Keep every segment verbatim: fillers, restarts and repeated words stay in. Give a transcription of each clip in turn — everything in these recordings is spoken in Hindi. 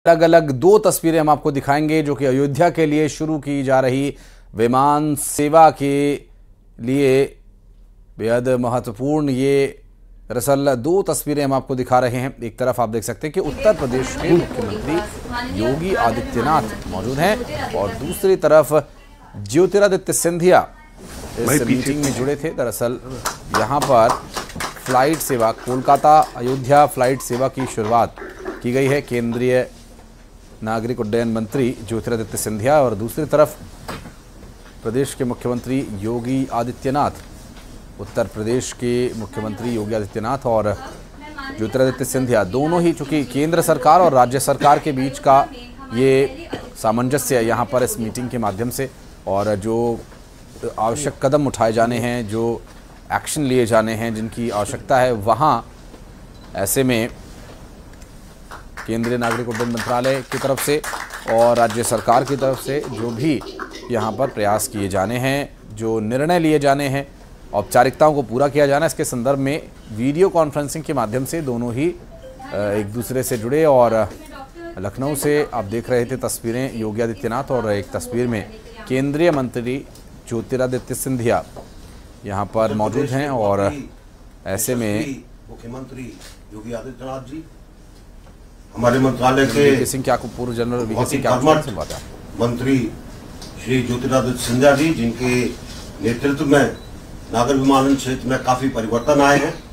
अलग अलग दो तस्वीरें हम आपको दिखाएंगे जो कि अयोध्या के लिए शुरू की जा रही विमान सेवा के लिए बेहद महत्वपूर्ण ये दरअसल दो तस्वीरें हम आपको दिखा रहे हैं। एक तरफ आप देख सकते हैं कि उत्तर प्रदेश के मुख्यमंत्री योगी आदित्यनाथ मौजूद हैं और दूसरी तरफ ज्योतिरादित्य सिंधिया इस मीटिंग में जुड़े थे। दरअसल यहाँ पर फ्लाइट सेवा कोलकाता अयोध्या फ्लाइट सेवा की शुरुआत की गई है। केंद्रीय नागरिक उड्डयन मंत्री ज्योतिरादित्य सिंधिया और दूसरी तरफ प्रदेश के मुख्यमंत्री योगी आदित्यनाथ, उत्तर प्रदेश के मुख्यमंत्री योगी आदित्यनाथ और ज्योतिरादित्य सिंधिया दोनों ही, चूंकि केंद्र सरकार और राज्य सरकार के बीच का ये सामंजस्य यहाँ पर इस मीटिंग के माध्यम से और जो आवश्यक कदम उठाए जाने हैं, जो एक्शन लिए जाने हैं, जिनकी आवश्यकता है, वहाँ ऐसे में केंद्रीय नागरिक उड्डयन मंत्रालय की तरफ से और राज्य सरकार की तरफ से जो भी यहाँ पर प्रयास किए जाने हैं, जो निर्णय लिए जाने हैं, औपचारिकताओं को पूरा किया जाना है, इसके संदर्भ में वीडियो कॉन्फ्रेंसिंग के माध्यम से दोनों ही एक दूसरे से जुड़े। और लखनऊ से आप देख रहे थे तस्वीरें योगी आदित्यनाथ और एक तस्वीर में केंद्रीय मंत्री ज्योतिरादित्य सिंधिया यहाँ पर मौजूद हैं और ऐसे में मुख्यमंत्री योगी आदित्यनाथ जी, हमारे मंत्रालय के सिंह क्या पूर्व जनरल वीके सिंह क्या मंत्री श्री ज्योतिरादित्य सिंधिया जी, जिनके नेतृत्व में नागर विमानन क्षेत्र में काफी परिवर्तन आए हैं।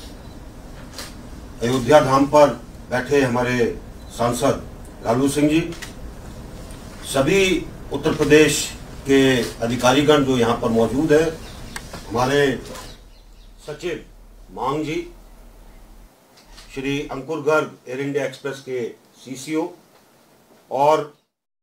अयोध्या धाम पर बैठे हमारे सांसद लालू सिंह जी, सभी उत्तर प्रदेश के अधिकारीगण जो यहाँ पर मौजूद है, हमारे सचिव मांग जी, Shri Ankur Garg Air India Express के सीसीओ और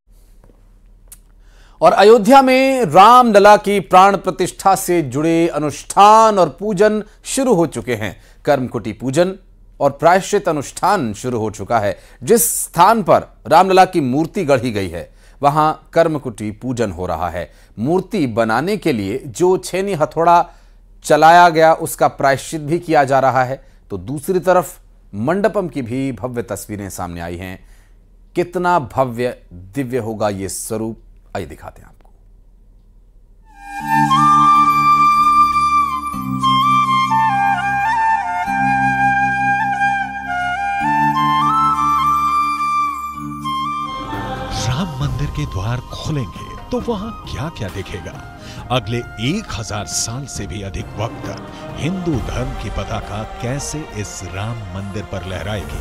और अयोध्या में रामलला की प्राण प्रतिष्ठा से जुड़े अनुष्ठान और पूजन शुरू हो चुके हैं। कर्मकुटी पूजन और प्रायश्चित अनुष्ठान शुरू हो चुका है। जिस स्थान पर रामलला की मूर्ति गढ़ी गई है वहां कर्मकुटी पूजन हो रहा है। मूर्ति बनाने के लिए जो छेनी हथौड़ा चलाया गया उसका प्रायश्चित भी किया जा रहा है, तो दूसरी तरफ मंडपम की भी भव्य तस्वीरें सामने आई हैं। कितना भव्य दिव्य होगा ये स्वरूप, आइए दिखाते हैं आपको। राम मंदिर के द्वार खोलेंगे तो वहां क्या क्या दिखेगा? अगले एक हजार साल से भी अधिक वक्त तक हिंदू धर्म की पताका कैसे इस राम मंदिर पर लहराएगी?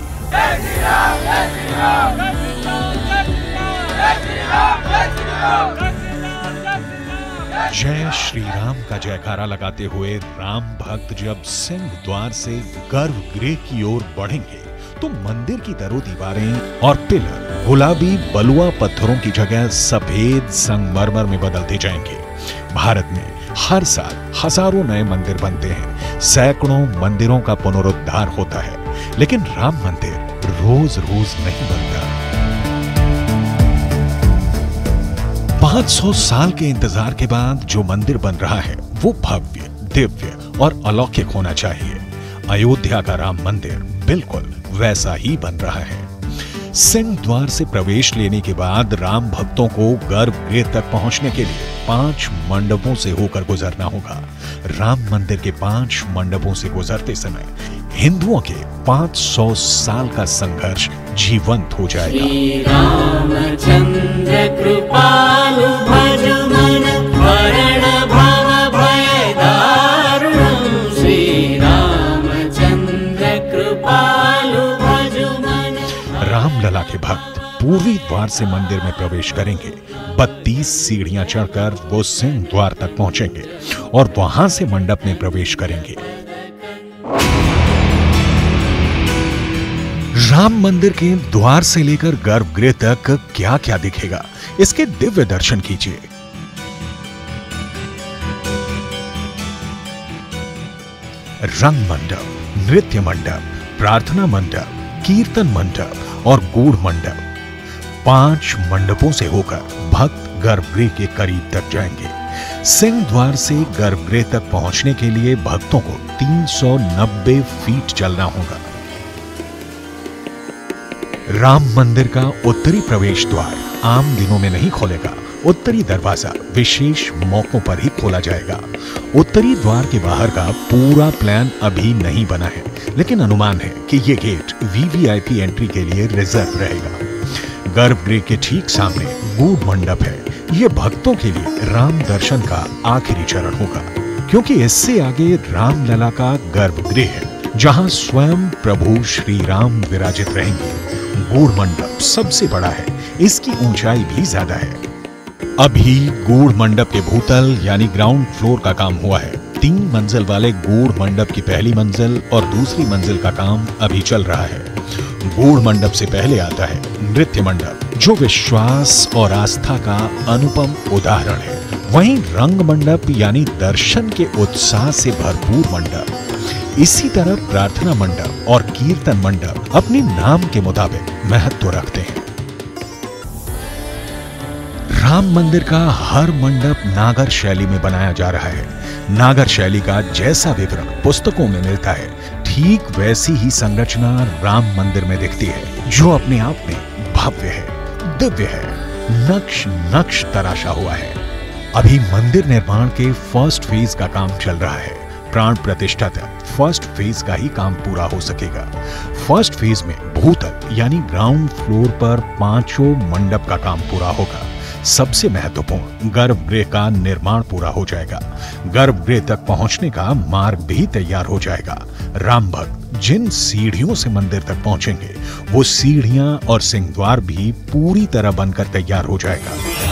जय श्री राम का जयकारा लगाते हुए राम भक्त जब सिंह द्वार से गर्भगृह की ओर बढ़ेंगे तो मंदिर की दरो दीवारें और पिलर गुलाबी बलुआ पत्थरों की जगह सफेद संगमरमर में बदलते जाएंगे। भारत में हर साल हजारों नए मंदिर बनते हैं, सैकड़ों मंदिरों का पुनरुद्धार होता है, लेकिन राम मंदिर रोज रोज नहीं बनता। पाँच सौ साल के इंतजार के बाद जो मंदिर बन रहा है वो भव्य, दिव्य और अलौकिक होना चाहिए। अयोध्या का राम मंदिर बिल्कुल वैसा ही बन रहा है। सिंह द्वार से प्रवेश लेने के बाद राम भक्तों को गर्भगृह तक पहुंचने के लिए पांच मंडपों से होकर गुजरना होगा। राम मंदिर के पांच मंडपों से गुजरते समय हिंदुओं के पाँच सौ साल का संघर्ष जीवंत हो जाएगा। श्री रामचंद्र कृपालु भज मन हरण भव भय दारुणं। श्री रामचंद्र कृपालु भज मन। रामलला के भक्त पूर्वी द्वार से मंदिर में प्रवेश करेंगे। बत्तीस सीढ़ियां चढ़कर वो सिंह द्वार तक पहुंचेंगे और वहां से मंडप में प्रवेश करेंगे। राम मंदिर के द्वार से लेकर गर्भगृह तक क्या क्या दिखेगा, इसके दिव्य दर्शन कीजिए। रंग मंडप, नृत्य मंडप, प्रार्थना मंडप, कीर्तन मंडप और गूढ़ मंडप, पांच मंडपों से होकर भक्त गर्भगृह के करीब तक जाएंगे। सिंह द्वार से गर्भगृह तक पहुंचने के लिए भक्तों को तीन सौ नब्बे फीट चलना होगा। राम मंदिर का उत्तरी प्रवेश द्वार आम दिनों में नहीं खोलेगा। उत्तरी दरवाजा विशेष मौकों पर ही खोला जाएगा। उत्तरी द्वार के बाहर का पूरा प्लान अभी नहीं बना है, लेकिन अनुमान है कि ये गेट वीवीआईपी एंट्री के लिए रिजर्व रहेगा। गर्भगृह के ठीक सामने गूढ़ मंडप है। ये भक्तों के लिए राम दर्शन का आखिरी चरण होगा, क्योंकि इससे आगे रामलला का गर्भगृह है, जहां स्वयं प्रभु श्री राम विराजित रहेंगे। गूढ़ मंडप सबसे बड़ा है, इसकी ऊंचाई भी ज्यादा है। अभी गूढ़ मंडप के भूतल यानी ग्राउंड फ्लोर का काम हुआ है। तीन मंजिल वाले गूढ़ मंडप की पहली मंजिल और दूसरी मंजिल का काम अभी चल रहा है। गूढ़ मंडप से पहले आता है नृत्य मंडप, जो विश्वास और आस्था का अनुपम उदाहरण है। वहीं रंग मंडप यानी दर्शन के उत्साह से भरपूर मंडप। इसी तरह प्रार्थना मंडप और कीर्तन मंडप अपने नाम के मुताबिक महत्व रखते हैं। राम मंदिर का हर मंडप नागर शैली में बनाया जा रहा है। नागर शैली का जैसा विवरण पुस्तकों में मिलता है, ठीक वैसी ही संरचना राम मंदिर में दिखती है, जो अपने आप में भव्य है, दिव्य है, नक्श नक्श तराशा हुआ है। अभी मंदिर निर्माण के फर्स्ट फेज का काम चल रहा है। प्राण प्रतिष्ठा तक फर्स्ट फेज का ही काम पूरा हो सकेगा। फर्स्ट फेज में भूतल यानी ग्राउंड फ्लोर पर पांचों मंडप का काम पूरा होगा। सबसे महत्वपूर्ण गर्भगृह का निर्माण पूरा हो जाएगा। गर्भगृह तक पहुंचने का मार्ग भी तैयार हो जाएगा। राम भक्त जिन सीढ़ियों से मंदिर तक पहुंचेंगे, वो सीढ़ियां और सिंहद्वार भी पूरी तरह बनकर तैयार हो जाएगा।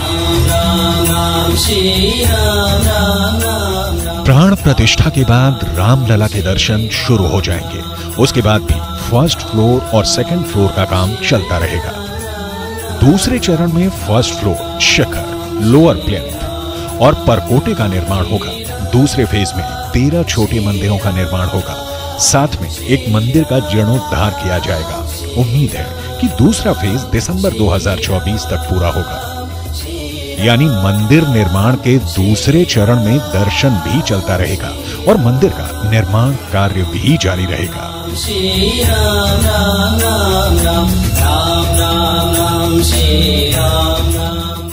प्राण प्रतिष्ठा के बाद रामलला के दर्शन शुरू हो जाएंगे। उसके बाद भी फर्स्ट फ्लोर और सेकंड फ्लोर का काम चलता रहेगा। दूसरे चरण में फर्स्ट फ्लोर, शिखर, लोअर प्लिंथ और परकोटे का निर्माण होगा। दूसरे फेज में तेरह छोटे मंदिरों का निर्माण होगा। साथ में एक मंदिर का जीर्णोद्धार किया जाएगा। उम्मीद है कि दूसरा फेज दिसंबर दो हज़ार चौबीस तक पूरा होगा। यानी मंदिर निर्माण के दूसरे चरण में दर्शन भी चलता रहेगा और मंदिर का निर्माण कार्य भी जारी रहेगा। श्री राम राम राम राम राम राम राम श्री राम राम।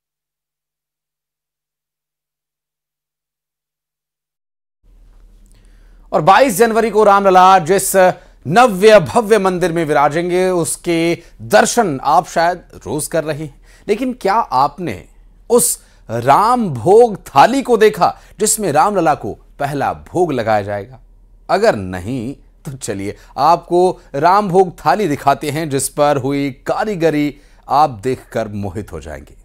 और बाईस जनवरी को रामलला जिस नव्य भव्य मंदिर में विराजेंगे, उसके दर्शन आप शायद रोज कर रहे हैं, लेकिन क्या आपने उस राम भोग थाली को देखा जिसमें रामलला को पहला भोग लगाया जाएगा? अगर नहीं तो चलिए आपको राम भोग थाली दिखाते हैं, जिस पर हुई कारीगरी आप देखकर मोहित हो जाएंगे।